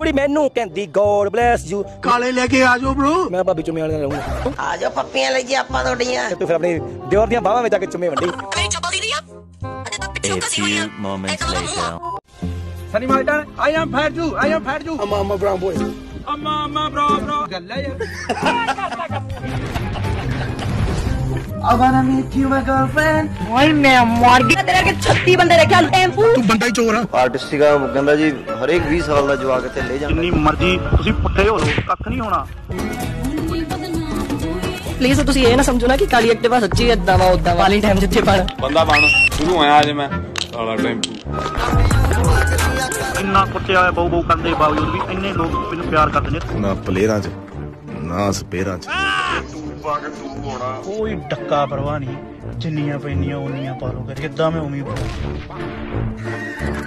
ਕੁੜੀ ਮੈਨੂੰ ਕਹਿੰਦੀ ਗੋਡ ਬਲੈਸ ਯੂ ਕਾਲੇ ਲੈ ਕੇ ਆ ਜਾਓ ਬ్రో। ਮੈਂ ਭਾਬੀ ਚੁੰਮੇ ਵਾਲੇ ਨਾਲ ਰਹੂੰਗਾ। ਆ ਜਾਓ ਪੱਪੀਆਂ ਲਈ ਜੀ ਆਪਾਂ ਤੁਹਾਡੀਆਂ। ਤੂੰ ਫਿਰ ਆਪਣੇ ਦਿਓਰ ਦੀਆਂ ਬਾਹਾਂ ਵਿੱਚ ਜਾ ਕੇ ਚੁੰਮੇ ਵੰਡੀ। A few moments later. Sunny Malton I am fat you I'm a brown boy I'm a bro ਗੱਲ ਹੈ ਯਾਰ। I wanna meet you my girlfriend। ਓਏ ਮੈਂ ਮਰ ਗਿਆ ਤੇਰੇ ਕੇ 36 ਬੰਦੇ ਰੱਖਿਆ ਟੈਂਪੂ। ਤੂੰ ਬੰਦਾ ਹੀ ਚੋਰ ਆ। ਆਰਟਿਸਟ ਸੀਗਾ ਕਹਿੰਦਾ ਜੀ ਹਰੇਕ 20 ਸਾਲ ਦਾ ਜਵਾਕ ਇੱਥੇ ਲੈ ਜਾਂਦਾ। ਜਿੰਨੀ ਮਰਜ਼ੀ ਤੁਸੀਂ ਪੁੱਠੇ ਹੋ ਲੋ ਕੱਖ ਨਹੀਂ ਹੋਣਾ। ਪਲੀਜ਼ ਤੁਸੀਂ ਇਹ ਨਾ ਸਮਝੋ ਨਾ ਕਿ ਕਾਲੀ ਐਕਟਿਵਾ ਸੱਚੀ ਏਦਾਂ ਵਾ ਉਦਾਂ ਵਾਲੀ ਟਾਈਮ ਜਿੱਥੇ ਪੜ ਬੰਦਾ ਬਣ ਸ਼ੁਰੂ ਹੋਇਆ ਅੱਜ ਮੈਂ ਸਾਲਾ ਟੈਂਪੂ। ਇੰਨਾ ਕੁੱਟਿਆ ਹੋਇਆ ਬਹੁ ਕਰਨ ਦੇ ਬਾਵਜੂਦ ਵੀ ਇੰਨੇ ਲੋਕ ਮੈਨੂੰ ਪਿਆਰ ਕਰਦੇ ਨੇ। ਨਾ ਪਲੇਅਰਾਂ 'ਚ ਨਾ ਸਪੇਅਰਾਂ 'ਚ ਕੋਈ ਡੱਕਾ ਪਰਵਾਹ ਨਹੀਂ, ਜਿੰਨੀਆਂ ਪੈਣੀਆਂ ਉਨੀਆਂ ਪਾ ਲੋ ਕਰ। ਕਿੱਦਾਂ ਮੈਂ ਉਮੀਦ